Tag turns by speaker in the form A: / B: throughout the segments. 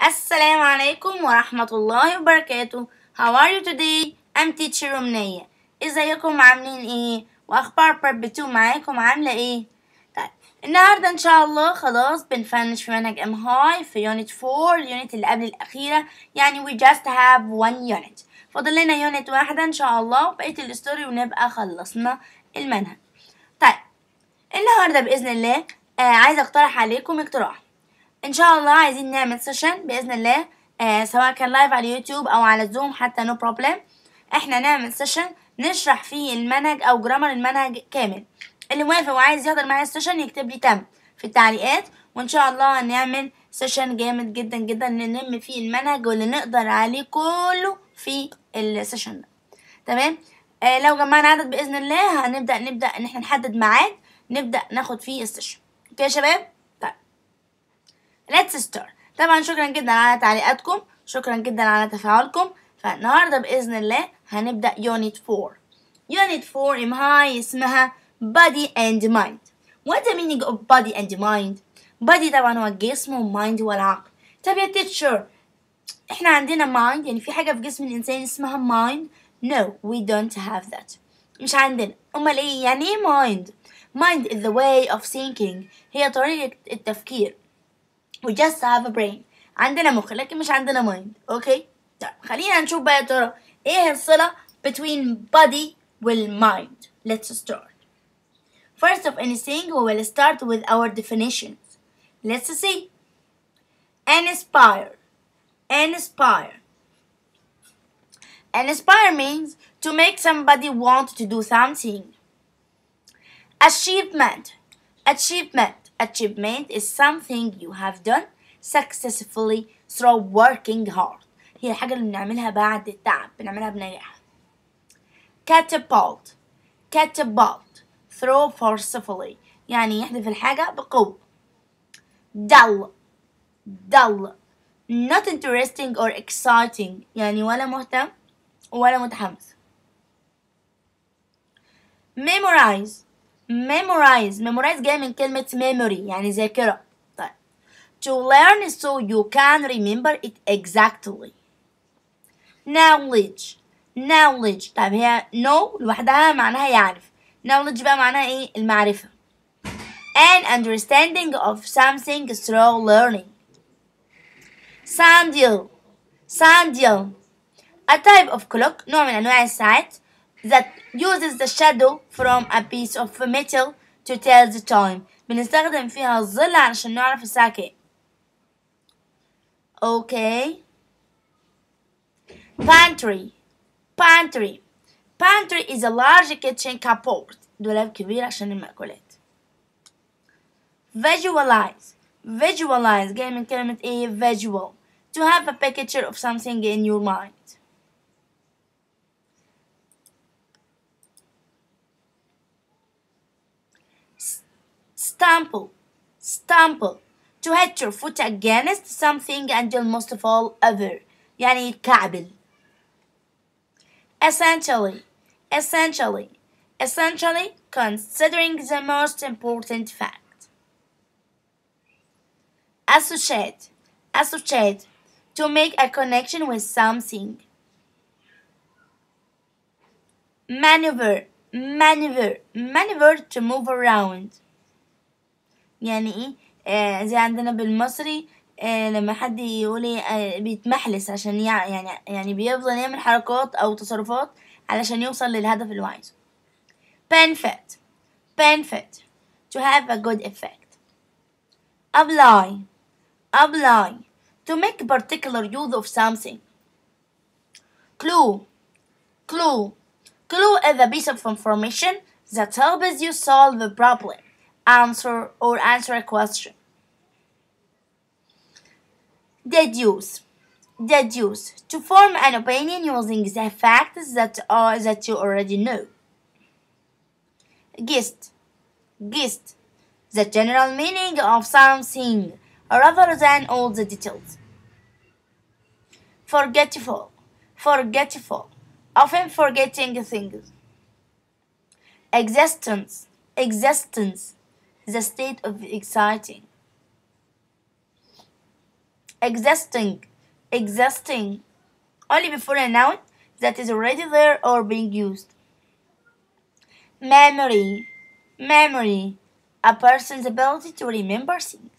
A: السلام عليكم ورحمة الله وبركاته. How are you today? I'm teacher أمنية. ازيكم عاملين ايه؟ واخبار prep 2 معاكم عاملة ايه؟ طيب النهاردة ان شاء الله خلاص بنفنش في منهج هاي في يونت 4 اليونت اللي قبل الأخيرة، يعني we just have one unit. فاضل لنا يونت واحدة ان شاء الله وبقية الستوري ونبقى خلصنا المنهج. طيب النهاردة بإذن الله عايزة اقترح عليكم اقتراح. ان شاء الله عايزين نعمل سيشن باذن الله، سواء كان لايف على اليوتيوب او على الزوم حتى نو بروبلم. احنا نعمل سيشن نشرح فيه المنهج او جرامر المنهج كامل. اللي موافق وعايز يحضر معايا السيشن يكتب لي تم في التعليقات، وان شاء الله هنعمل سيشن جامد جدا جدا نلم فيه المنهج واللي نقدر عليه كله في السيشن ده. تمام. لو جمعنا عدد باذن الله هنبدا ان احنا نحدد ميعاد نبدا ناخد فيه السيشن. اوكي يا شباب؟ Let's start. طبعا شكرا جدا على تعليقاتكم، شكرا جدا على تفاعلكم. فالنهارده باذن الله هنبدا يونت 4. يونت 4 هاي اسمها body and mind. What the meaning of body and mind? body طبعا هو الجسم وmind هو العقل. طب يا teacher احنا عندنا mind، يعني في حاجه في جسم الانسان اسمها mind؟ No, we don't have that. مش عندنا. امال ايه يعني ايه mind؟ mind is the way of thinking، هي طريقه التفكير. We just have a brain. عندنا مخ لكن مش عندنا mind. اوكي؟ طيب خلينا نشوف بقى يا ترى ايه الصلة between body والmind. Let's start. First of anything we will start with our definitions. Let's see. Inspire. Inspire. Inspire means to make somebody want to do something. Achievement. Achievement. Achievement is something you have done successfully through working hard. هي الحاجة اللي بنعملها بعد التعب، بنعملها بنجاح. Catapult. Catapult. Throw forcefully، يعني يحدف الحاجة بقوة. Dull. Dull. Not interesting or exciting، يعني ولا مهتم ولا متحمس. Memorize. memorize جاي من كلمة memory يعني ذاكرة. طيب to learn so you can remember it exactly. knowledge طيب هي know لوحدها معناها يعرف، knowledge بقى معناها ايه؟ المعرفة. an understanding of something through learning. sundial a type of clock، نوع من أنواع الساعات that uses the shadow from a piece of metal to tell the time. بنستخدم فيها الظل علشان نعرف الساعة كام. Okay. Pantry is a large kitchen cupboard، دولاب كبير عشان المأكولات. Visualize جاي من كلمة ايه؟ visual، to have a picture of something in your mind. Stumble to hit your foot against something and almost fall over، يعني يتكعبل. Essentially considering the most important fact. Associate to make a connection with something. Maneuver to move around، يعني ايه؟ زي عندنا بالمصري لما حد يقول بيتمحلس عشان يعني بيفضل يعمل حركات او تصرفات علشان يوصل للهدف اللي هو عايزه. benefit to have a good effect. apply to make particular use of something. clue is a piece of information that helps you solve a problem, answer a question. Deduce to form an opinion using the facts that you already know. Guess the general meaning of something rather than all the details. Forgetful often forgetting things. Existence the state of exciting. existing, existing, only before a noun that is already there or being used. Memory, memory, a person's ability to remember things.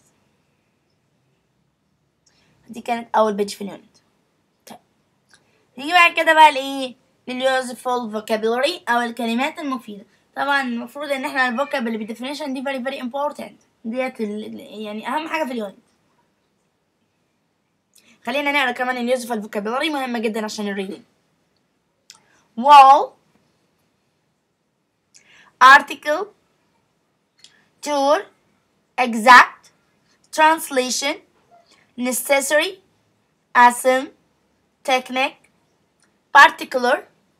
A: دي كانت أول بيج في اليونت. طيب نيجي بعد كده بقى لإيه؟ للuseful vocabulary أو الكلمات المفيدة. طبعا المفروض إن احنا الفوكابل بالديفينيشن دي very very important. ديت يعني أهم حاجة في اليونت. خلينا نقرا كمان اليوزفل vocabulary مهمة جدا عشان الريدنج. wall, article, tour, exact, translation, necessary, assume, technique, particular,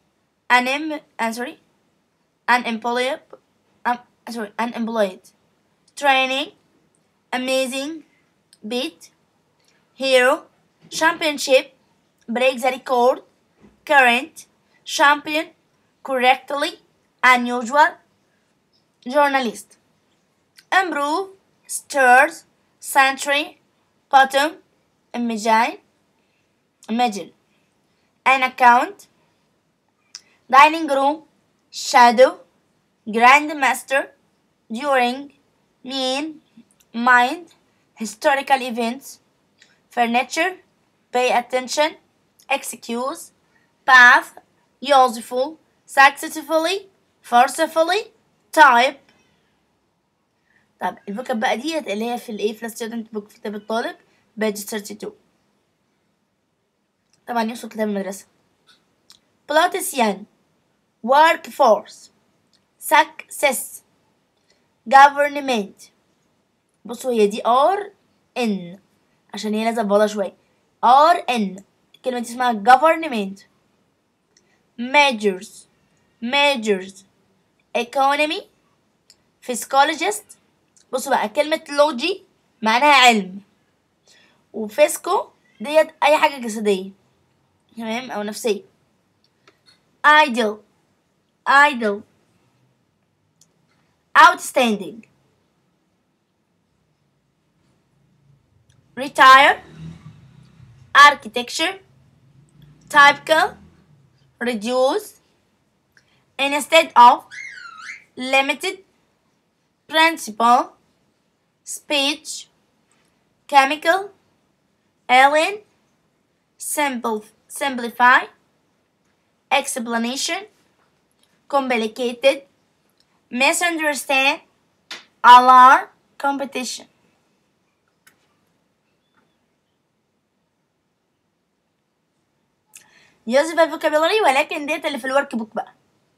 A: unemployed, training, amazing, beat, hero, championship, break the record, current, champion, correctly, unusual, journalist, improve, stirs, century, bottom, imagine, an account, dining room, shadow, grandmaster, during, mean, mind, historical events, furniture, pay attention, excuse, path, useful, successfully, forcefully, type. طب الفوكاب بقى ديت اللي هي في الايه في الستودنت بوك في كتاب الطالب بيج 32. طبعا يقصد كتاب المدرسة. politician, workforce, success, government. بصوا هي دي RN عشان هي لازم بوضع شوية. RN كلمة اسمها government. majors, economy, physiologist. بصوا بقى كلمة لوجي معناها علم، وفيسكو ديت أي حاجة جسدية تمام أو نفسية. idle, outstanding, retire, architecture, typical, reduce, instead of, limited, principal, speech, chemical, alien, simplify, explanation, complicated, misunderstand, alarm, competition. يوزف الفوكابولري ولكن ديت اللي في الورك بوك بقى.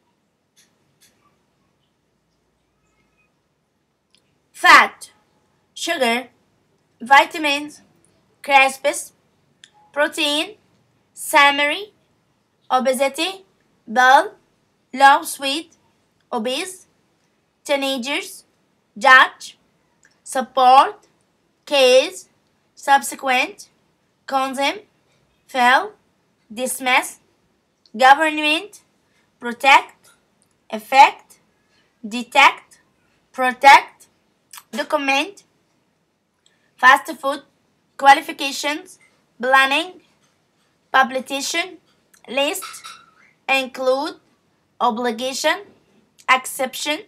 A: fat, sugar, vitamins, crisps, protein, summary, obesity, dull, low sweet, obese, teenagers, judge, support, case, subsequent, condemn, fail, dismiss, government, protect, effect, detect, protect, document, fast food, qualifications, planning, publication, list, include, obligation, accepting,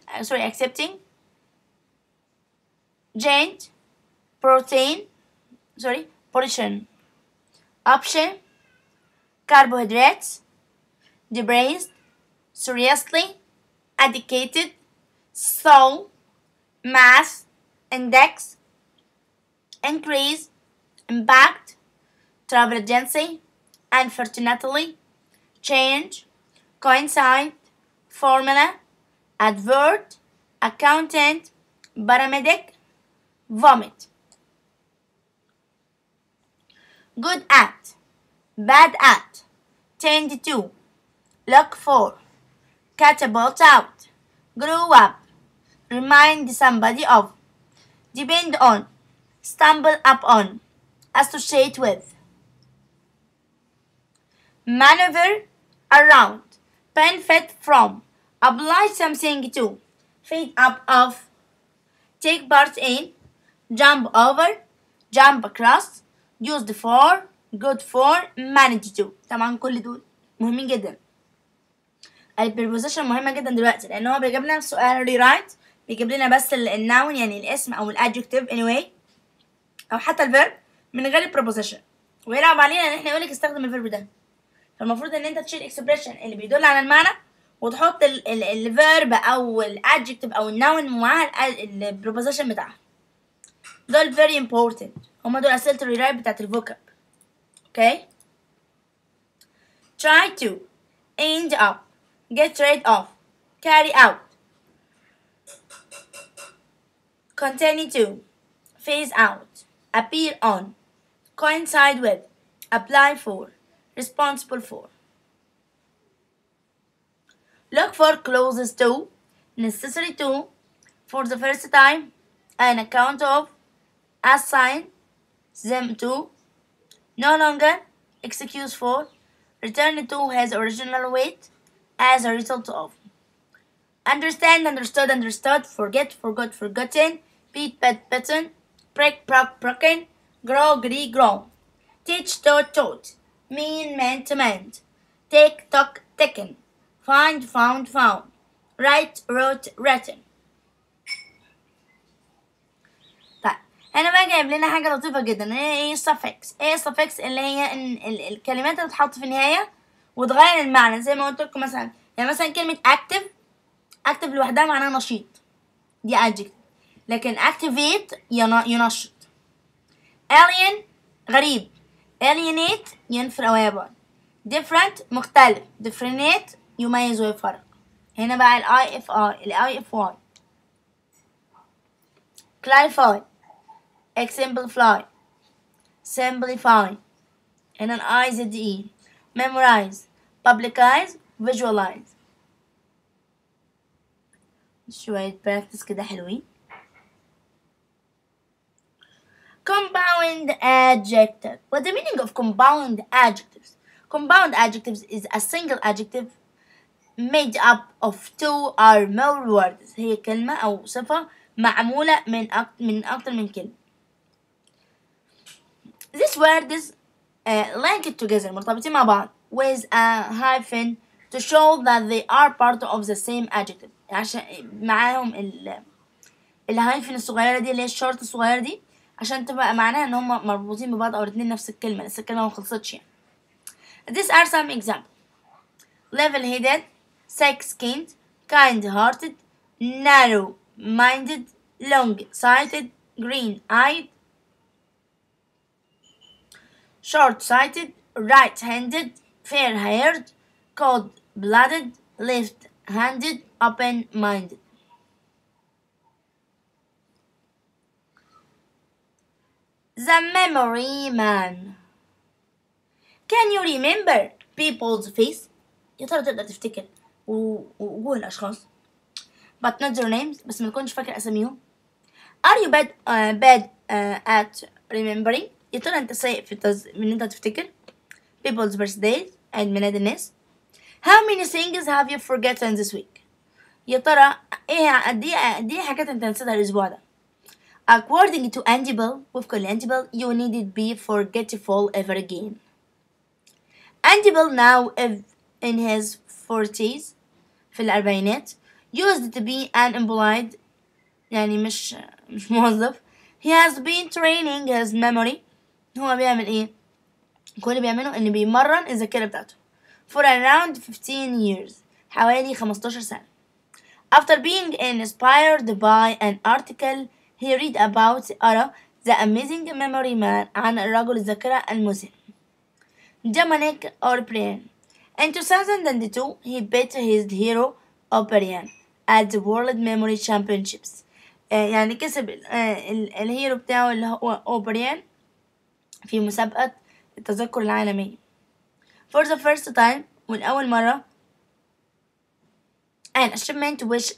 A: change, portion, option, carbohydrates, depressed, seriously, educated, so, mass, index, increase, impact, travel agency, unfortunately, change, coincide, formula, advert, accountant, paramedic, vomit. Good at, bad at, tend to, look for, catapult out, grow up, remind somebody of, depend on, stumble upon, associate with. Maneuver around, benefit from, apply something to, feed up of, take part in, jump over, jump across, used for, good for, managed to. طبعا كل دول مهمين جدا. البريبوزيشن مهمة جدا دلوقتي لأن هو بيجيب لنا سؤال rewrite، بيجيب لنا بس النون يعني الاسم أو الادجكتيف anyway أو حتى الفيرب من غير البريبوزيشن، ويلعب علينا إن احنا يقولك استخدم الفيرب ده. فالمفروض إن أنت تشيل اكسبريشن اللي بيدل على المعنى وتحط الفيرب أو الادجكتيف أو النون مع البريبوزيشن بتاعها. دول very important، هما دول أسئلة الريرايت بتاعت الفوكاب. okay. try to, end up, get rid of, carry out, continue to, phase out, appear on, coincide with, apply for, responsible for. Look for clauses to, necessary to, for the first time, an account of, assign them to, no longer, excuse for, return to his original weight as a result of. Understand, understood, understood, forget, forgot, forgotten, beat, bet, beaten, break, broke, broken, grow, gree, grown, teach, taught, taught, mean, meant, meant, take, took, taken, find, found, found, write, wrote, written. هنا بقى جايب لنا حاجة لطيفة جدا، ايه suffix. ايه suffix؟ اللي هي الكلمات اللي بتتحط في النهاية وتغير المعنى، زي ما قلت لكم مثلا، يعني مثلا كلمة active، active لوحدها معناها نشيط، دي adjective، لكن activate ينشط. alien غريب، alienate ينفر أو يبعد. different مختلف، differentiate يميز ويفرق. هنا بقى ال IFI clarify، exemplify، simplify، and an IZE، memorize، publicize، visualize. شوية practice كده حلوين. Compound adjective. What's the meaning of compound adjectives? Compound adjectives is a single adjective made up of two or more words. هي كلمة أو صفة معمولة من أكتر من كلمة. These words linked together مرتبطين مع بعض with a hyphen to show that they are part of the same adjective. عشان معاهم الهايفن الصغيرة دي اللي هي الشرط الصغيرة دي عشان تبقى معناها ان هم مربوطين ببعض او الاتنين نفس الكلمة، لسه الكلمة ما خلصتش يعني. These are some examples: level-headed, thick-skinned, kind-hearted, narrow-minded, long-sighted, green-eyed, short-sighted, right-handed, fair-haired, cold-blooded, left-handed, open-minded. The memory man. Can you remember people's face؟ يا ترى تقدر تفتكر وجوه الأشخاص but not their names، بس ما تكونش فاكر أساميهم. Are you bad at remembering؟ يا ترى أنت سيء في إن أنت تفتكر people's birthdays، عيد ميلاد الناس. How many things have you forgotten this week؟ يا ترى إيه قد إيه حاجات أنت نسيتها الأسبوع ده. According to Andy Bell، وفقا لأندي بيل you needn't be forgetful ever again. Andy Bell now in his 40s في الأربعينات used to be unemployed يعني مش موظف. He has been training his memory. هو بيعمل إيه؟ كل اللي بيعمله إنه بيمرن الذاكرة بتاعته for around 15 years حوالي 15 سنة. After being inspired by an article he read about the amazing memory man عن الرجل الذاكرة المذهل Dominic O'Brien. In 2002 he beat his hero O'Brien at the World Memory Championships. يعني كسب الهيرو بتاعه اللي هو أوبريان في مسابقة التذكر العالمية for the first time والأول مرة an achievement which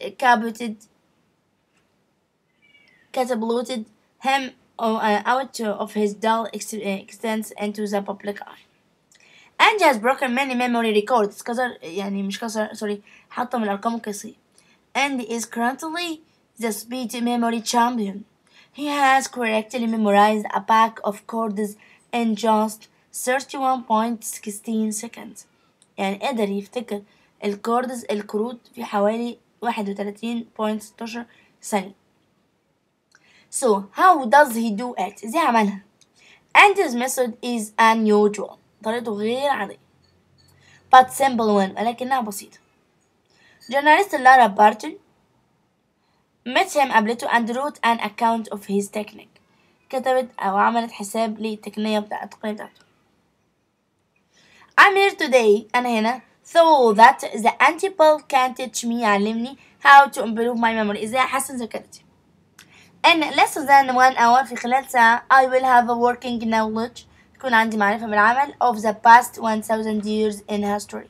A: catapulted him out of his dull existence into the public eye. And has broken many memory records كسر يعني مش كسر sorry حطم الأرقام القياسية and is currently the speed memory champion. He has correctly memorized a pack of chords in just 31.16 seconds. يعني قدر يفتكر الكروت في حوالي 31.16 ثانية. So how does he do it؟ ازاي عملها؟ And his method is unusual. طريقته غير عادية. But simple one. ولكنها بسيطة. Journalist Lara Barton met him قابلته and wrote an account of his technique. كتبت أو عملت حساب للتقنية بتاعته. I'm here today. أنا هنا so that the anti-pill can teach me يعلمني how to improve my memory. إزاي أحسن ذاكرتي. In less than 1 hour في خلال ساعة I will have a working knowledge. تكون عندي معرفة بالعمل of the past 1000 years in history.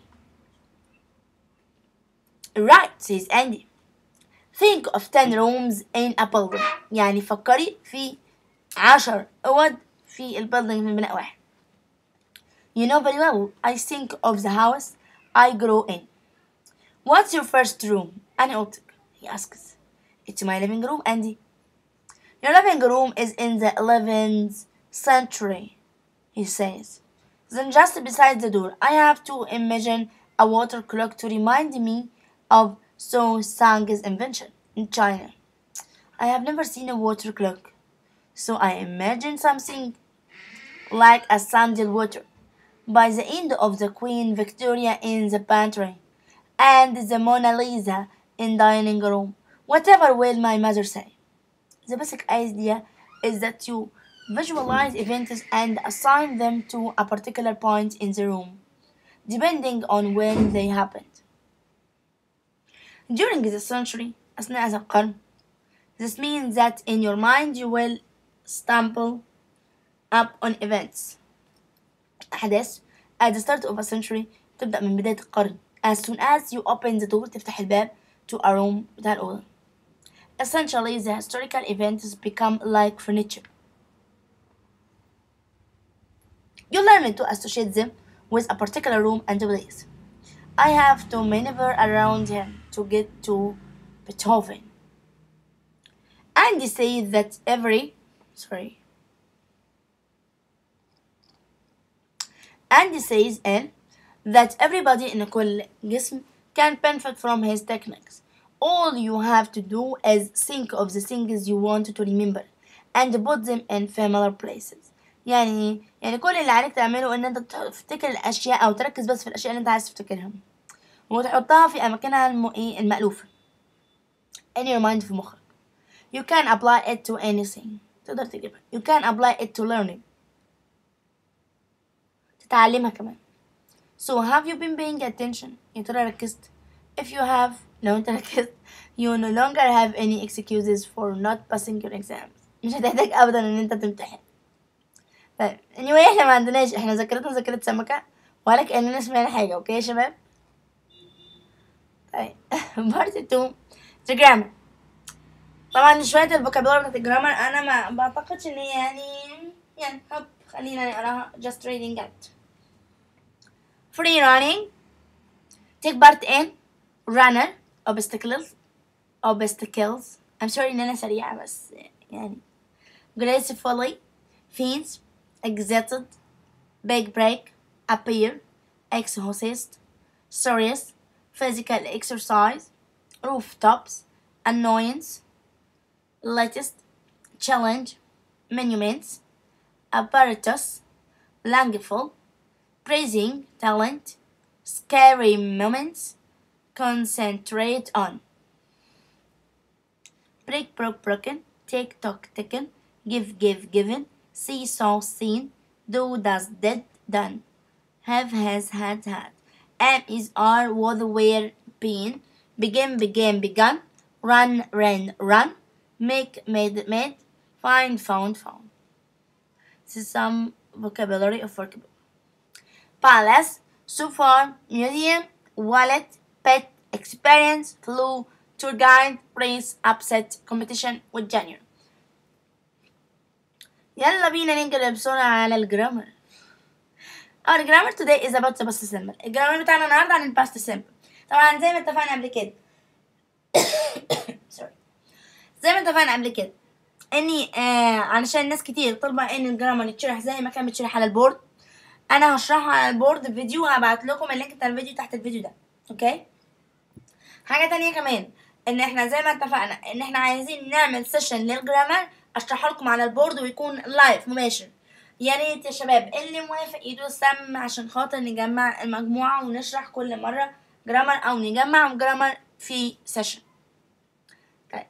A: Right, says Andy. Think of 10 rooms in a building. يعني فكري في 10 أوض في البيلدينج من بناء واحد. You know very well. I think of the house I grew in. What's your first room? أنا أوضتك. He asks. It's my living room, Andy. Your living room is in the 11th century, he says. Then just beside the door, I have to imagine a water clock to remind me of Song Sang's invention in China. I have never seen a water clock, so I imagine something like a sandal water by the end of the Queen Victoria in the pantry and the Mona Lisa in dining room. Whatever will my mother say. The basic idea is that you visualize events and assign them to a particular point in the room, depending on when they happened. During the century, أثناء هذا القرن, this means that in your mind you will stumble up on events. أحداث at the start of a century تبدأ من بداية القرن. As soon as you open the door تفتح الباب to a room بتاع الأوضة. Essentially, the historical events become like furniture. You learn to associate them with a particular room and place. I have to maneuver around him to get to Beethoven. Andy says that that everybody in كل جسم can benefit from his techniques. All you have to do is think of the things you want to remember and put them in familiar places. يعني كل اللي عليك تعمله ان انت تفتكر الاشياء او تركز بس في الاشياء اللي انت عايز تفتكرها وتحطها في اماكنها المألوفة in your mind في مخك. You can apply it to anything. تقدر تجيبها. You can apply it to learning. تتعلمها كمان. So have you been paying attention? يا ترى ركزت؟ If you have, لو انت ركزت, you no longer have any excuses for not passing your exams. مش هتحتاج ابدا ان انت تمتحن. طيب anyway احنا ما عندناش، احنا ذاكرتنا ذاكرة سمكة ولا كأننا سمعنا حاجة. اوكي يا شباب؟ طيب part 2 the grammar. طبعا شوية الفوكابولار بتاعت الجرامر انا ما بعتقدش ان هي يعني خلينا نقراها just reading it. Free running, take part in runner, obstacles. I'm sorry إن أنا سريعة بس يعني gracefully, feeds, exited, big break, appear, exhaust, serious, physical exercise, rooftops, annoyance, latest, challenge, monuments, apparatus, langful, praising, talent, scary moments, concentrate on. Break, broke, broken, take, talk, taken, give, given, see, saw, seen, do, does, did, done, have, has, had, am, is, are, was, were, been, begin, began, begun, run, ran, run, make, made, made, find, found. This is some vocabulary of vocabulary. Palace, so far, museum, wallet, pet, experience, flu, tour guide, race, upset, competition والجانيور. يلا بينا ننقل بسرعة على الجرامر. Our grammar today is about the past simple. الجرامر بتاعنا النهاردة عن الباست simple. طبعا زي ما اتفقنا قبل كده اني علشان ناس كتير طلبة ان الجرامر يتشرح زي ما كان بيتشرح على البورد، انا هشرحه على البورد في فيديو، هبعت لكم اللينك بتاع الفيديو تحت الفيديو ده. اوكي. حاجة تانية كمان، ان احنا زي ما اتفقنا ان احنا عايزين نعمل سيشن للجرامر اشرحه لكم على البورد ويكون لايف مباشر. يا ريت يا شباب اللي موافق يدوس سم عشان خاطر نجمع المجموعة ونشرح كل مرة جرامر او نجمع جرامر في سيشن. طيب.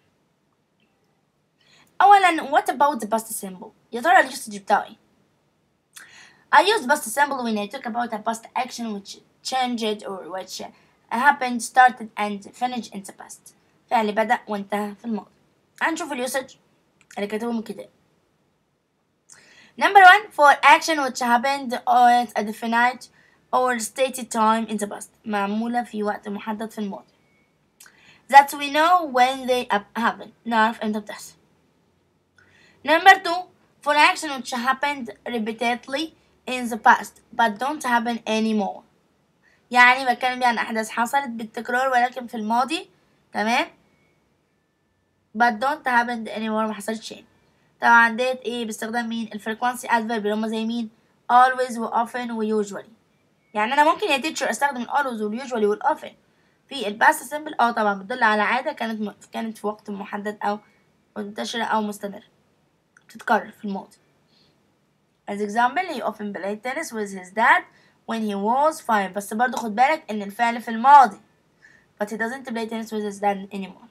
A: اولا what about the past simple؟ يا ترى اليوسج بتاعه ايه؟ I used past simple when I talk about a past action which changed or which happened, started and finished in the past. فعل بدأ وانتهى في الماضي. هنشوف اليوسج اللي كتبه من الكتاب. Number 1 for action which happened at a definite or stated time in the past. معمولة في وقت محدد في الماضي. That we know when they happen. نعرف امتى بتحصل. Number 2 for action which happened repeatedly in the past but don't happen anymore. يعني بتكلم بيه عن أحداث حصلت بالتكرار ولكن في الماضي، تمام، but don't happen anymore، محصلتش تاني. طبعا ديت ايه باستخدام مين؟ الفريكوانسي adverb اللي هما زي مين؟ always و often و usually. يعني أنا ممكن يا teacher أستخدم ال always وال usually وال often في ال past simple. طبعا بتدل على عادة كانت في وقت محدد أو منتشرة أو مستمرة بتتكرر في الماضي. As example, he often played tennis with his dad when he was 5. بس برضو خد بالك إن الفعل في الماضي. But he doesn't play tennis with his dad anymore.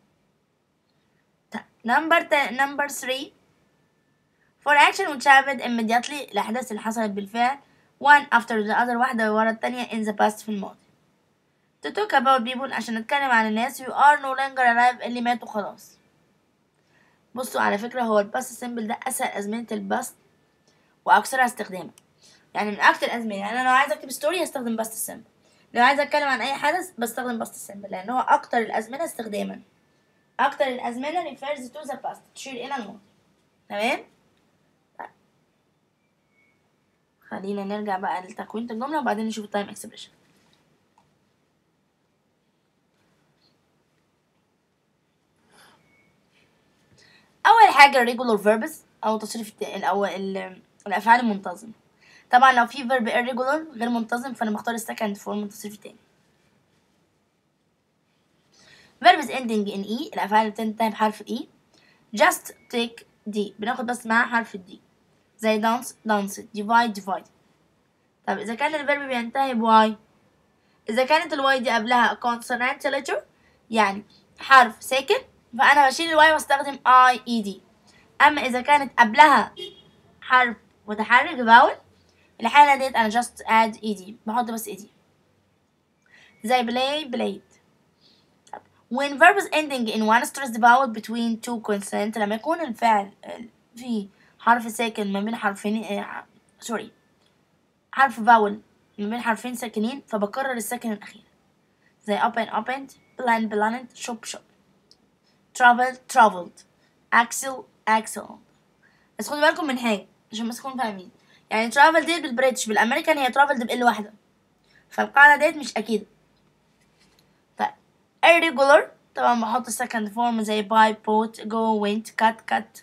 A: Number 3 for action which happened immediately، الأحداث اللي حصلت بالفعل one after the other، واحدة ورا التانية in the past في الماضي. To talk about people، عشان نتكلم عن الناس who are no longer alive، اللي ماتوا خلاص. بصوا على فكرة هو الباست سيمبل ده أسهل أزمنة الباست وأكثرها استخداما. يعني من أكتر الأزمنة، يعني أنا لو عايزة أكتب ستوري هستخدم باست سيمبل، لو عايزة أتكلم عن أي حدث بستخدم باست سيمبل، لأن هو أكتر الأزمنة استخداما. أكتر الأزمنة refers to the past، تشير إلى الماضي. تمام؟ خلينا نرجع بقى لتكوينة الجملة وبعدين نشوف التايم اكسبريشن. أول حاجة regular verbs أو تصريف الأفعال المنتظمة. طبعا لو في verb irregular غير منتظم فأنا بختار السكند فورم التصريف التاني. verbs ending in e، الأفعال اللي بتنتهي بحرف e. just take d، بناخد بس معاها حرف d، زي dance danced، divide divided. طب إذا كان الفيرب بينتهي ب y، إذا كانت الواي دي قبلها consonant letter يعني حرف ساكن، فأنا بشيل الواي واستخدم IED. أما إذا كانت قبلها حرف متحرك vowel، الحالة ديت أنا just add ED، بحط بس ED، زي play played. when verbs ending in one stressed vowel between two consonants، لما يكون الفعل في حرف ساكن ما بين حرفين حرف vowel ما بين حرفين ساكنين، فبكرر الساكن الأخير، زي open opened، plan planned، shop shop، travel traveled، axle axle. بس خدوا بالكم من حاجة عشان بس تكونوا فاهمين، يعني travel ديت بالبريتش، بالأمريكان هي traveled بإل واحدة، فالقاعدة ديت مش أكيدة. طيب irregular طبعا بحط second form زي buy bought go went cut.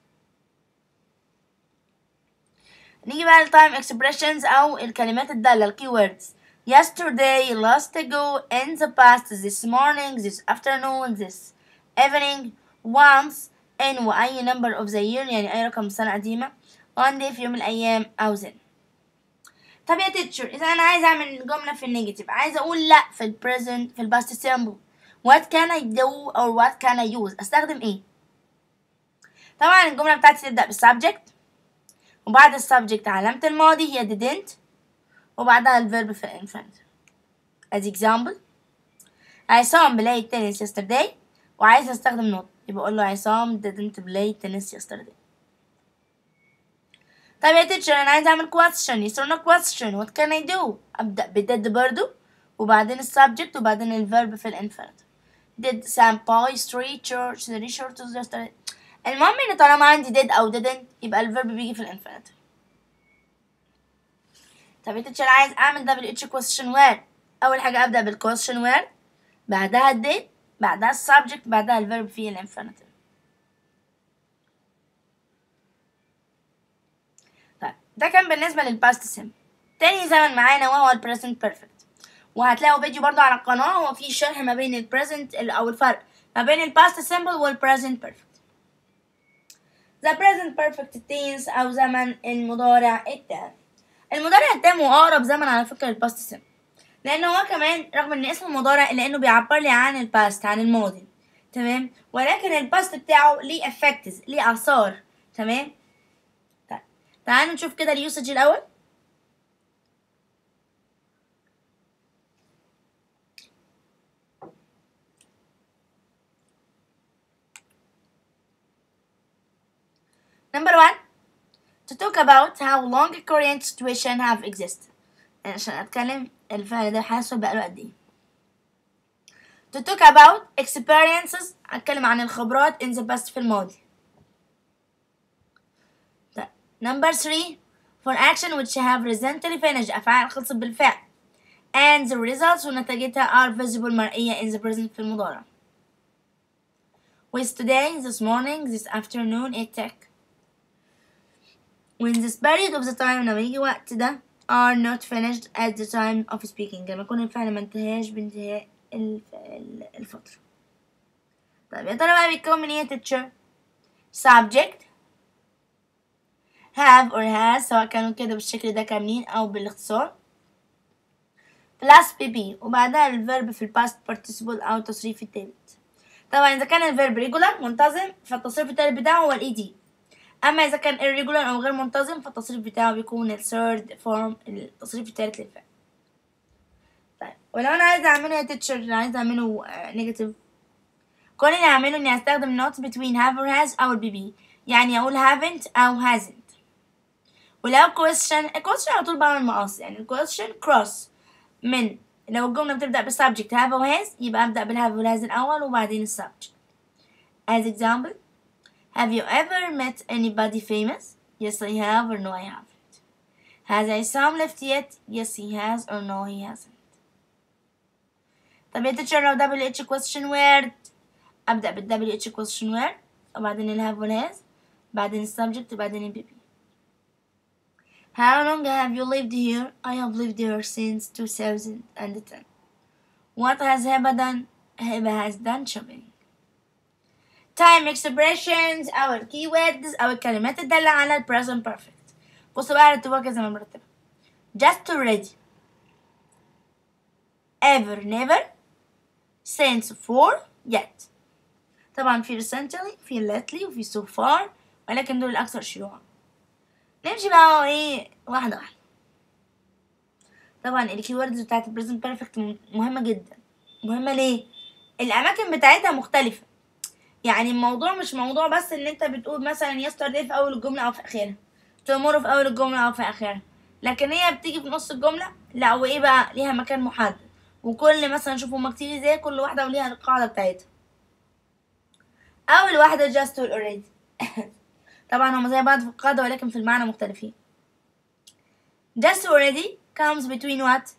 A: نيجي بقى للتايم expressions أو الكلمات الدالة ال keywords. yesterday last ago in the past this morning this afternoon this evening once in وأي number of the year يعني أي رقم سنة قديمة one day في يوم من الأيام أو then. طب يا teacher إذا أنا عايزة أعمل جملة في النيجاتيف، عايزة أقول لأ في ال present في ال past simple what can I do or what can I use، أستخدم إيه؟ طبعا الجملة بتاعتي تبدأ بالسبجكت وبعد السبجكت علامة الماضي هي didn't وبعدها الفيرب في الانفينيتيف. as example I saw him play tennis yesterday، وعايز استخدم not يبقى اقول له I saw him didn't play tennis yesterday. طب يا teacher انا عايز اعمل question yes or no question what can I do، ابدأ بدid برضو وبعدين السبجكت وبعدين الفيرب في الانفينيتيف. did Sam buy three shirts yesterday. المهم ان طالما عندي did او didn't يبقى الفيرب بيجي في الانفينيتيف. طب يا teacher عايز اعمل WH question word، اول حاجة ابدأ بالquestion word بعدها الديت بعدها السبجكت بعدها الفيرب في الانفينيتيف. ده كان بالنسبة للباست سيمبل. تاني زمن معانا وهو البريزنت بيرفكت، وهتلاقوا فيديو برضو على القناة هو فيه شرح ما بين البريزنت أو الفرق ما بين الباست سيمبل والبريزنت بيرفكت. The present perfect tense أو زمن المضارع التام. المضارع التام هو أقرب زمن على فكرة للباست سيمبل، لأن هو كمان رغم إن اسمه مضارع إلا إنه بيعبر لي عن الباست، عن الماضي، تمام، ولكن الباست بتاعه ليه effects، ليه آثار، تمام. طيب تعالوا نشوف كده اليوسج الأول. Number 1, to talk about how long a current situation have existed. عشان أتكلم الفعل ده حاصل بقاله قد إيه. To talk about experiences، أتكلم عن الخبرات in the past في الماضي. طيب. Number 3, for action which have recently finished، أفعال خلصت بالفعل and the results ونتائجها are visible مرئية in the present في المضارع. With today, this morning, this afternoon, it took. When this period of the time لما يجي وقت ده are not finished at the time of speaking، لما يكون الفعل ما انتهاش بانتهاء الفترة. طيب يا ترى بقى بيتكون من ايه teacher؟ subject have or has، سواء كانوا كده بالشكل ده كاملين أو بالاختصار، plus bb وبعدها الفيرب في الباست participle أو التصريف التالت. طبعا إذا كان الفيرب regular منتظم فالتصريف التالت بتاعه هو ال ed، أما إذا كان irregular أو غير منتظم فالتصريف بتاعه بيكون ال third form، التصريف التالت للفعل. طيب ولو أنا عايزة أعمله يا teacher، عايزة أعمله negative، كل اللي هعمله إني هستخدم not between have or has أو ال bb، يعني أقول haven't أو hasn't. ولو question على طول بعمل مقص، يعني question cross من لو الجملة بتبدأ بالسبجكت have or has يبقى أبدأ بالهاف والهاز الأول وبعدين السبجكت. As example, have you ever met anybody famous? Yes, I have, or no, I haven't. Has Isam left yet? Yes, he has, or no, he hasn't. طب يا teacher لو WH question word، أبدأ بال WH question word وبعدين الهاف والهاز بعدين السبجكت وبعدين ال PP. How long have you lived here? I have lived here since 2010. What has Heba done? Heba has done shopping. Time expressions أو ال keywords أو الكلمات الدالة على ال present perfect. بصوا بقى رتبوها كده زي ما مرتبة. Just already، ever never، since for yet. طبعا في recently، في lately، وفي so far، ولكن دول الأكثر شيوعا. نمشي بقى إيه واحدة واحدة. طبعا ال keywords بتاعت ال present perfect مهمة جدا. مهمة ليه؟ الأماكن بتاعتها مختلفة. يعني الموضوع مش موضوع بس ان انت بتقول مثلا yesterday في اول الجملة او في اخرها، tomorrow في اول الجملة او في اخرها، لكن هي بتيجي في نص الجملة لا، وايه بقى ليها مكان محدد، وكل مثلا شوفوا هما كتير ازاي كل واحدة وليها القاعدة بتاعتها. اول واحدة just or already طبعا هما زي بعض في القاعدة ولكن في المعنى مختلفين. just already comes between what؟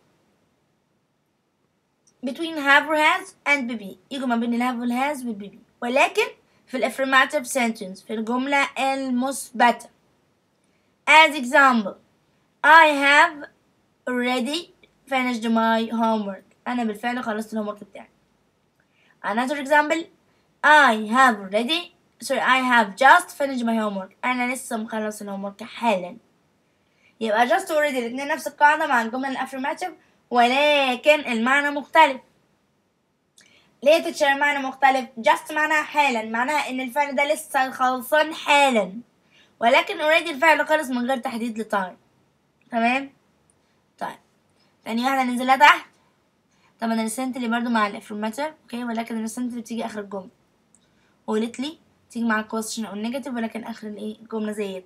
A: between have or has and bb، يجوا ما بين الهاف والهاز والبيبي، ولكن في الافirmative sentence في الجملة المثبتة. As example, I have already finished my homework. أنا بالفعل خلصت الهومورك بتاعي. Another example, I have just finished my homework. أنا لسه مخلص الهومورك حالا. يبقى just already الاتنين نفس القاعدة مع الجملة الافirmative ولكن المعنى مختلف. ليه تتشير معنى مختلف؟ just معناها حالا، معناها ان الفعل ده لسه خلصان حالا، ولكن already الفعل خلص من غير تحديد لتايم. تمام؟ طيب تاني واحدة ننزلها تحت. طبعا recently برضو مع الافirmative اوكي، ولكن recently بتيجي اخر الجملة، lately تيجي مع الquestion او النيجاتيف ولكن اخر الايه الجملة زيت.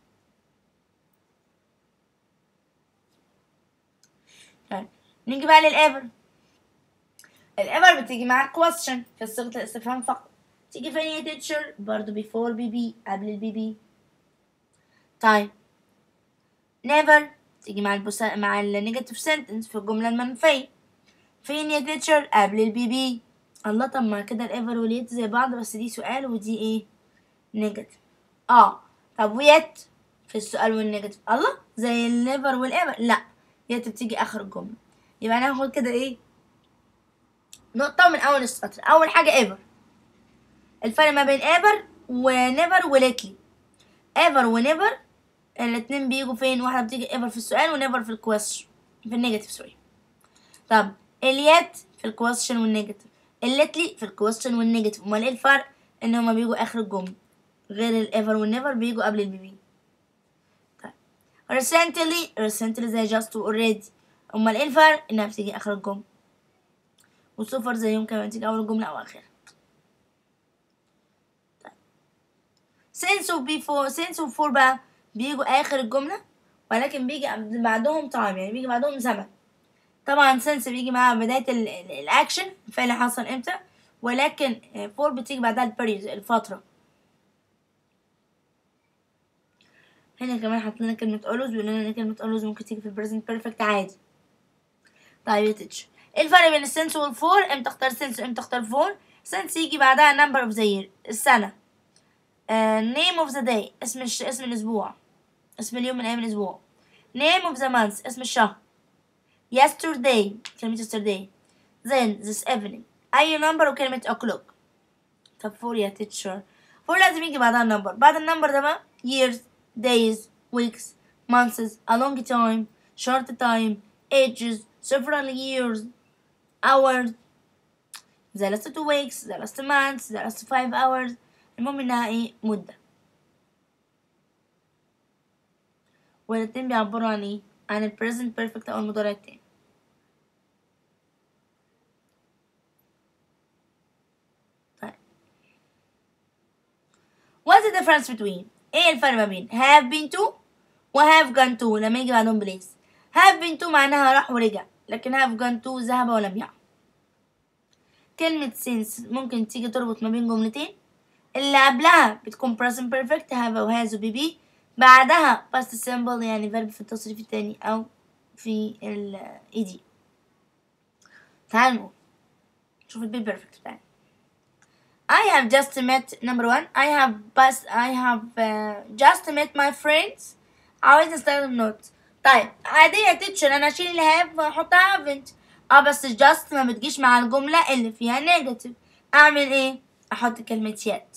A: طيب نيجي بقى للever. الever بتيجي مع الquestion في صيغة الاستفهام فقط. تيجي فين يا teacher؟ برضو before bb، قبل البي. طيب never تيجي مع النيجاتيف سنتنس في الجملة المنفية. فين يا teacher؟ قبل البي. الله، طب ما كده الever واليت زي بعض، بس دي سؤال ودي ايه نيجاتيف. طب ويت في السؤال والنيجاتيف. الله، زي النيفر والايفر؟ لا، يت بتيجي اخر الجملة. يبقى هناخد كده ايه نقطة من اول السطر. اول حاجة ايفر، الفرق ما بين ايفر ونيفر وليتلي. ايفر ونيفر الاتنين بيجوا فين؟ واحدة بتيجي ايفر في السؤال ونيفر في الكويستشن، في النيجاتيف سوري. طب اليت في الكويستشن والنيجاتيف، الليتلي في الكويستشن والنيجاتيف. امال ايه الفرق؟ ان هما بيجوا اخر الجملة، غير الايفر والنيفر بيجوا قبل البي. طيب recently زي just و already. امال ايه الفرق؟ انها بتيجي اخر الجملة. وسوفر زيهم كمان بتيجي اول الجملة او اخرها. طيب since و before بقى بيجوا اخر الجملة، ولكن بيجي بعدهم time، يعني بيجي بعدهم زمن. طبعا since بيجي معاها بداية الاكشن، الفعل اللي حصل امتى، ولكن for بتيجي بعدها البريود، الفترة. هنا كمان حاطين لنا كلمة always، بيقول لنا ان كلمة always ممكن تيجي في البريزنت بيرفكت عادي. طيب يا تيتشر، ايه الفرق بين السنس والفور؟ امتى اختار سنس وامتى اختار فور؟ سنس يجي بعدها number of the year، السنة. name of the day، اسم الاسبوع، اسم اليوم من ايام الاسبوع. name of the month، اسم الشهر. yesterday، كلمة yesterday. then this evening، اي نمبر وكلمة o'clock. طب فور يا تيتشر، فور لازم يجي بعدها النمبر. بعد النمبر ده بقى years، days، weeks، months، a long time، short time، ages، several years، hours، the last 2 weeks، the last months، the last 5 hours. المهم انها ايه؟ مدة. والاتنين بيعبروا عن ايه؟ عن ال present perfect او المضارع التاني. طيب what's the difference between؟ ايه الفرق ما بين have been to و have gone to لما يجي بعدهم place؟ have been to معناها راح ورجع، لكن have gone to ذهب ولم يعد. كلمة since ممكن تيجي تربط ما بين جملتين، اللي قبلها بتكون present perfect have أو has و be، بعدها past simple يعني verb في التصريف التاني أو في ال ed. تعالوا نشوف ال be perfect بتاعي. I have just met number one. I have just met my friends. عاوز استخدم not. طيب عادية يا تيتشر، أنا أشيل ال have وأحطها haven't. بس just ما بتجيش مع الجملة اللي فيها negative. أعمل إيه؟ أحط كلمة yet.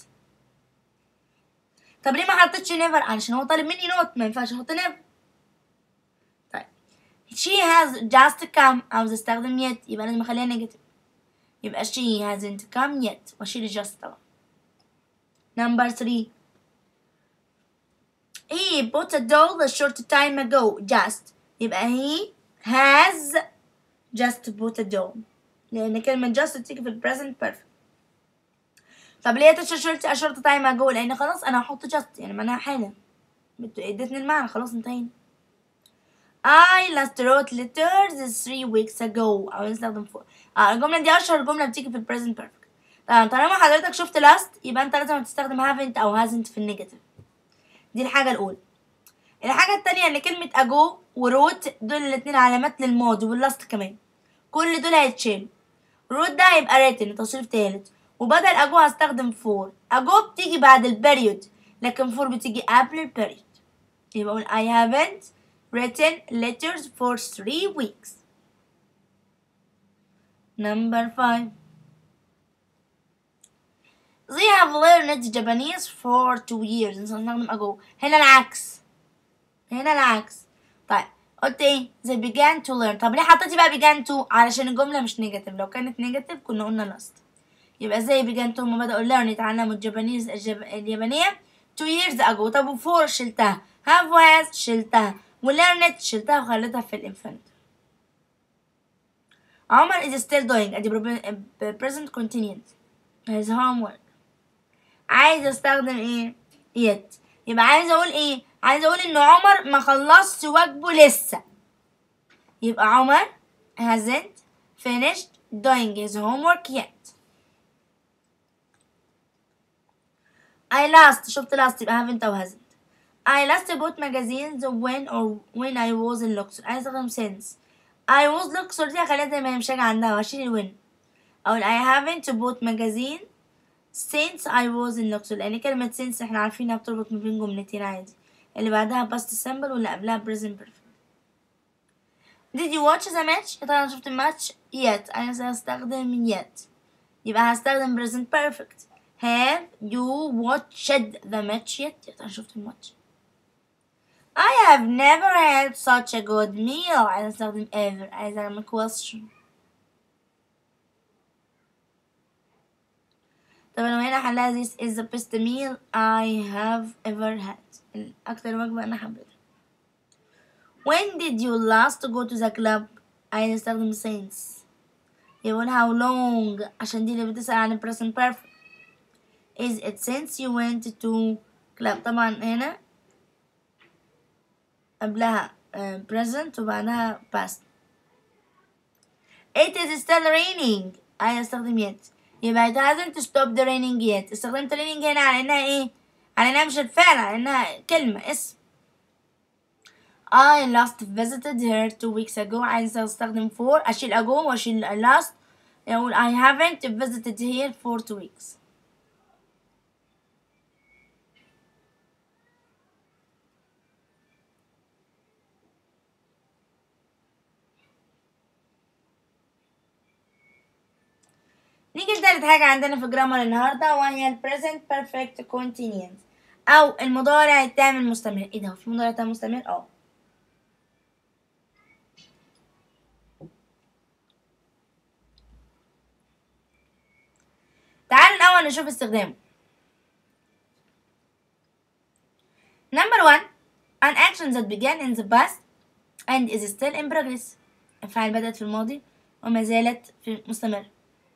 A: طب ليه ما حطيتش never؟ علشان هو طالب مني not، ما ينفعش أحط never. طيب she has just come، عاوز استخدم yet، يبقى لازم أخليها negative. يبقى she hasn't come yet وأشيل just طبعا. Number 3. He bought a doll a short time ago. Just يبقى he has just bought a doll، لأن كلمة just تيجي في present perfect. طب ليه شلت a short time ago؟ لأن خلاص أنا هحط just يعني معناها حالا، ادتني المعنى، خلاص انتهينا. I last wrote letters 3 weeks ago. أو نستخدم for. الجملة دي أشهر جملة بتيجي في present perfect. طالما حضرتك شفت last يبقى أنت لازم تستخدم haven't أو hasn't في النيجاتيف. دي الحاجة الأولى. الحاجة التانية ان كلمة اجو وروت دول الاتنين علامات للماضي، واللاست كمان، كل دول هيتشالوا. روت ده هيبقى ريتن تصريف تالت، وبدل اجو هستخدم فور. اجو بتيجي بعد البريود، لكن فور بتيجي قبل البريود. يبقى اقول I haven't written letters for 3 weeks. Number 5. They have learned Japanese for 2 years. نستخدم اجو. هنا العكس. طيب قلت ايه؟ they began to learn. طب ليه حطيتي بقى began to؟ علشان الجملة مش نيجاتيف، لو كانت نيجاتيف كنا قلنا last. يبقى زي began to هما بدأوا learn يتعلموا اليابانية 2 years ago. طب وفور شلتها، have was شلتها، وlearned شلتها وخليتها في الانفينيتيف. عمر is still doing ادي present continuous his homework. عايز استخدم ايه؟ yet. يبقى عايز اقول ايه؟ عايز اقول ان عمر ما خلصش واجبه لسه. يبقى عمر hasn't finished doing his homework yet. I last شفت last يبقى haven't أو hasn't. I last bought magazines when I was in Luxor. عايز أستخدم since. I was Luxor دي هخليها زي ما هي، مش هاجي عندها وأشيل الوين. أقول I haven't bought magazine since I was in Luxor، لأن كلمة since احنا عارفينها بتربط ما بين جملتين عادي. اللي بعدها past simple واللي قبلها present perfect. Did you watch the match؟ يا ترى أنا شفت الماتش؟ yet. أنا هستخدم yet. يبقى هستخدم present perfect. Have you watched the match yet؟ يا ترى شفت الماتش؟ I have never had such a good meal. عايز استخدم ever. عايز اعمل question. طبعا لو هنا حلها this is the best meal I have ever had. أكتر وجبة أنا حبيتها. When did you last go to the club؟ عايز استخدم since. يقول how long عشان دي اللي بتسأل عن present perfect. Is it since you went to club؟ طبعا هنا قبلها present وبعدها past. It is still raining. عايز استخدم yet. يبقى it hasn't stopped raining yet. استخدمت raining هنا على انها ايه؟ على انها مش الفعل، على انها كلمة اسم. I last visited her 2 weeks ago. عايز استخدم for. اشيل ago واشيل last. يقول I haven't visited here for 2 weeks. نيجي لتالت حاجة عندنا في جرامر النهاردة وهي ال present perfect continuous أو المضارع التام المستمر. ايه ده، هو في مضارع تام مستمر؟ تعالوا الأول نشوف استخدامه. Number 1. An action that began in the past and is still in progress. الفعل بدأت في الماضي وما زالت في مستمر.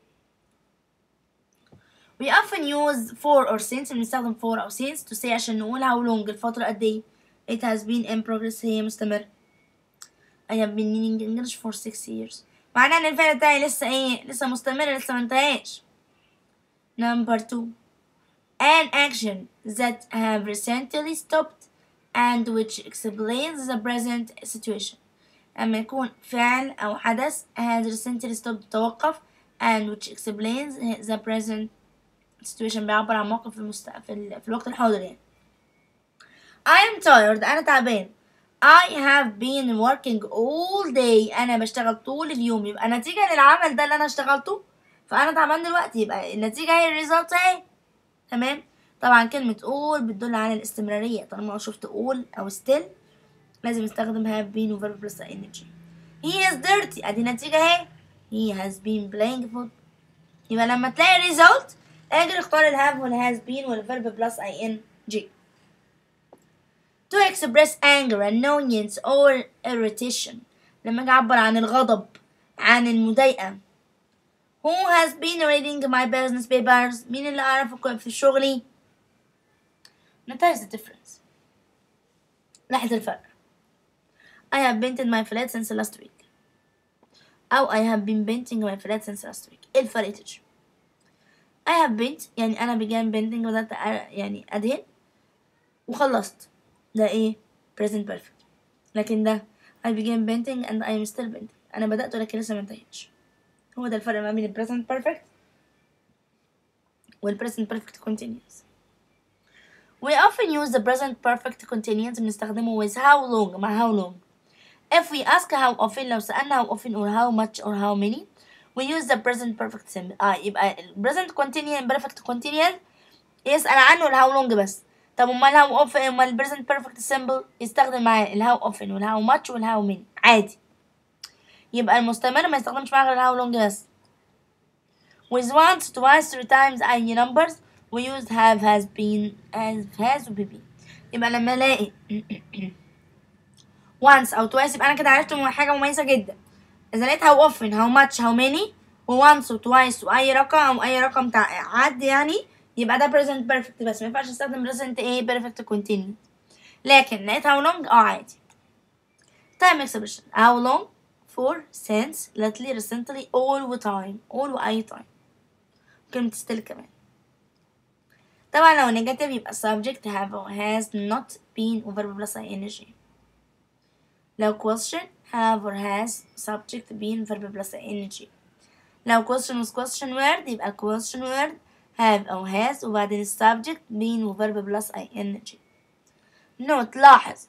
A: We often use for or since. بنستخدم for أو since to say عشان نقول how long الفترة قد ايه. It has been in progress هي مستمر. I have been learning English for 6 years. معناه إن الفعل بتاعي لسه مستمر، لسه منتهاش. Number 2. An action that have recently stopped and which explains the present situation. أما يكون فعل أو حدث has recently stopped توقف and which explains the present situation بيعبر عن موقف في الوقت الحاضر يعني. I am tired. أنا تعبان. I have been working all day. أنا بشتغل طول اليوم. يبقى نتيجة للعمل ده اللي أنا اشتغلته فأنا تعبان دلوقتي. يبقى النتيجة هي الريزلت اهي. تمام. طبعا كلمة all بتدل على الاستمرارية. طالما شفت all أو still لازم استخدم have been و verb plus ing. He is dirty. ادي نتيجة اهي. He has been playing football. يبقى لما تلاقي result اجري اختار ال have وال has been وال verb plus ing. To express anger, annoyance or irritation. لما اجي اعبر عن الغضب، عن المضايقة. Who has been reading my business papers؟ مين اللي أعرفه في شغلي؟ Notice the difference. لاحظ الفرق. I have painted my flat since last week. أو I have been painting my flat since last week. إيه الفرق تيجي؟ I have paint يعني أنا began painting بدأت يعني أدهن وخلصت. ده إيه؟ present perfect. لكن ده I began painting and I am still painting. أنا بدأت ولكن لسه منتهيتش. هو ده الفرق ما بين ال present perfect وال present perfect continuous. We often use the present perfect continuous بنستخدمه with how long مع how long. If we ask how often لو سألنا how often or how much or how many we use the present perfect simple. يبقى ال present continuous perfect continuous يسأل عنه ال how long بس. طب امال how often امال ال present perfect simple يستخدم معاه ال how often وال how much وال how many عادي. يبقى المستمر ما يستخدمش معاه غير ال how long بس. With once, twice, 3 times أي numbers we used have, has been, has و be. يبقى لما الاقي once أو twice يبقى أنا كده عرفت حاجة مميزة جدا. إذا لقيت how often, how much, how many و once و twice وأي رقم أو أي رقم عد يعني يبقى ده present perfect بس. ما ينفعش استخدم present ايه perfect continuous. لكن لقيت how long عادي. time expression how long, for, since, lately, recently, all و time, all وأي time. كلمة still كمان. طبعا لو negative يبقى subject have or has not been و verb plus ing. لو question have or has subject been verb plus ing. لو question with question word يبقى question word have أو has وبعدين subject been و verb plus ing. note لاحظ.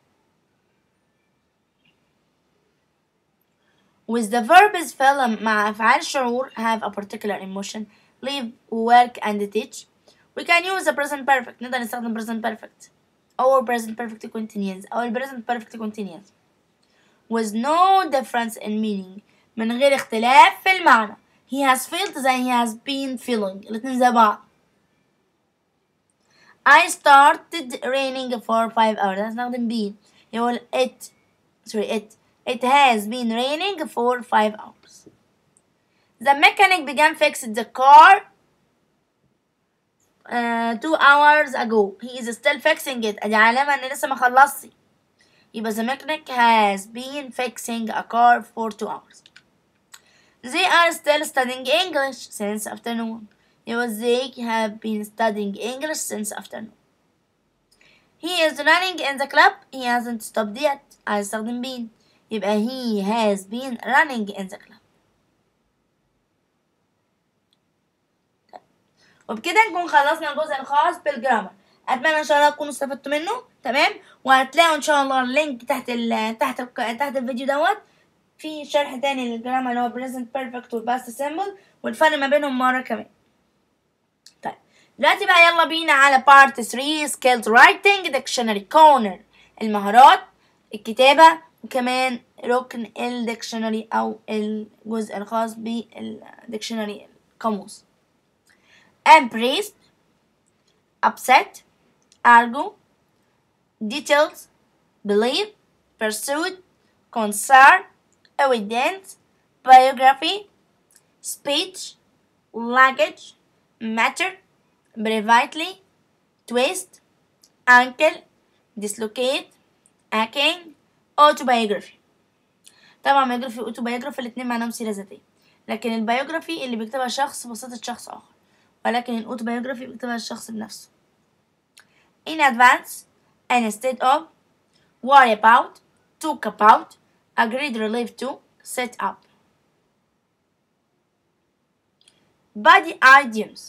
A: with the verbs fill مع أفعال الشعور have a particular emotion live, work and teach. we can use the present perfect. نقدر نستخدم present perfect or present perfect continuous أو present perfect continuous with no difference in meaning من غير اختلاف في المعنى. he has felt زي he has been feeling الاتنين زي بعض. I started raining for 5 hours. هنستخدم been. يقول it has been raining for 5 hours. The mechanic began fixing the car 2 hours ago. He is still fixing it. ادي علامة ان لسه ما خلصش. يبقى the mechanic has been fixing a car for 2 hours. They are still studying English since afternoon. يبقى they have been studying English since afternoon. He is running in the club. He hasn't stopped yet. هستخدم been. يبقى he has been running in the club. وبكده نكون خلصنا الجزء الخاص بالجرامر. اتمنى ان شاء الله تكونوا استفدتوا منه. تمام. وهتلاقوا ان شاء الله اللينك تحت الفيديو دوت في شرح تاني للجرامر اللي هو present perfect والpast simple والفرق ما بينهم مرة كمان. طيب دلوقتي بقى يلا بينا على part 3 skills writing dictionary corner المهارات الكتابة وكمان ركن الديكشنري أو الجزء الخاص بالديكشنري القاموس. embrace upset argue details believe pursuit concern evidence biography speech language matter privately twist ankle dislocate hacking autobiography. طبعا biography و autobiography الاتنين معناهم سيرة ذاتية لكن البيوجرافي اللي بيكتبها شخص بواسطة شخص آخر ولكن الأوتوبيوجرافي بيكتبها الشخص بنفسه. in advance instead of worry about talk about agreed relate to set up. body idioms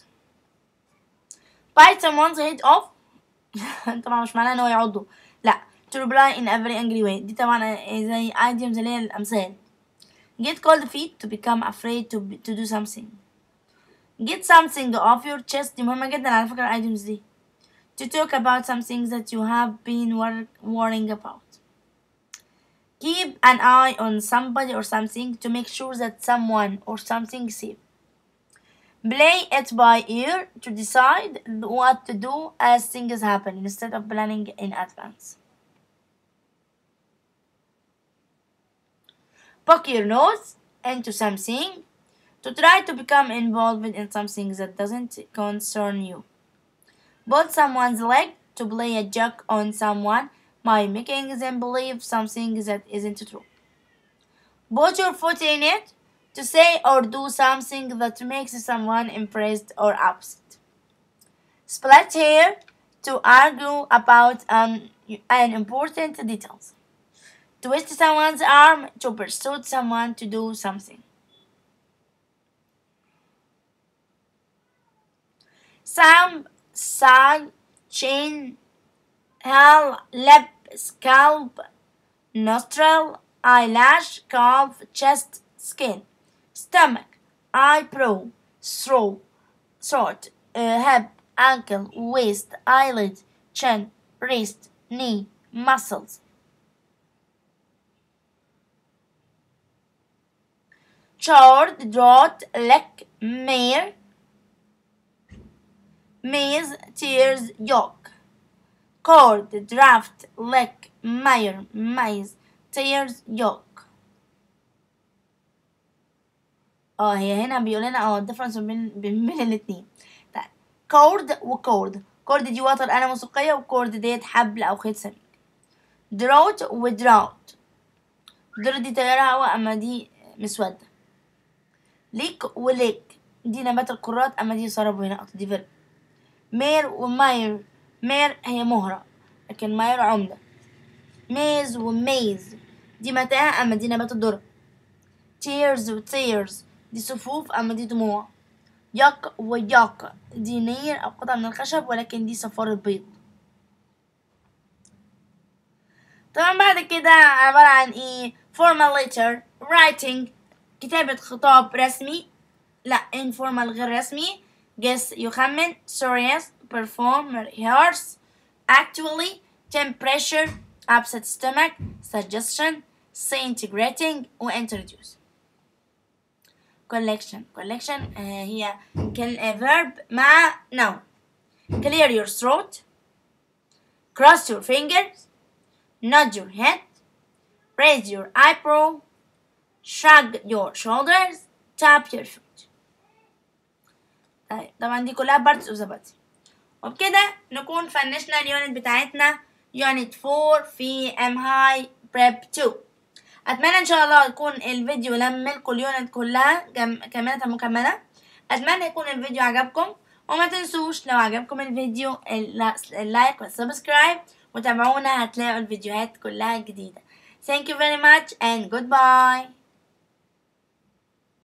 A: bite someone's head off طبعا مش معناها ان هو يعضه لا to reply in a very angry way دي طبعا زي idioms اللي هي الأمثال. get cold feet to become afraid to do something. get something off your chest دي مهمة جدا على فكرة idioms دي. to talk about something that you have been worrying about. keep an eye on somebody or something to make sure that someone or something is safe. play it by ear to decide what to do as things happen instead of planning in advance. poke your nose into something to try to become involved in something that doesn't concern you. pull someone's leg to play a joke on someone by making them believe something that isn't true. put your foot in it to say or do something that makes someone impressed or upset. split hair to argue about an important details. twist someone's arm to persuade someone to do something. sound, sigh, chin, hell, lip, scalp, nostril, eyelash, calf, chest, skin, stomach, eyebrow, throat, hip, ankle, waist, eyelid, chin, wrist, knee, muscles. chord, drought, lick, mare, maze, tears, yolk. cord, draft, lick, mire, maze, tears, yolk. هي هنا بيقول لنا الديفرنس بين الاتنين. طيب كورد وكورد. كورد دي وتر آلة موسيقية وكورد ديت حبل أو خيط سميك. دروت ودراوت. دروت دي تيار هوا أما دي مسودة. ليك وليك دي نبات القارات أما دي سرب وهنا دي فيرب. مير وماير. مير هي مهرة لكن ماير عمدة. ميز وميز دي متاهة أما دي نبات الذرة. تيرز وتيرز دي صفوف أما دي دموع. يق ويق دي نير أو قطعة من الخشب ولكن دي صفارة بيض. طبعا بعد كده عبارة عن ايه formal letter writing كتابة خطاب رسمي لا informal غير رسمي guess يخمن serious perform rehearse actually temperature upset stomach suggestion say integrating و introduce collection هي verb مع noun clear your throat cross your fingers nod your head raise your eyebrow shrug your shoulders tap your foot. طيب طبعا دي كلها parts of the body. وبكده نكون فنشنا اليونت بتاعتنا يونت 4 في ام هاي بريب 2. اتمنى ان شاء الله يكون الفيديو لملكم اليونت كلها كاملة مكملة. اتمنى يكون الفيديو عجبكم وما تنسوش لو عجبكم الفيديو اللايك والسبسكرايب وتابعونا هتلاقوا الفيديوهات كلها جديدة. Thank you very much and goodbye.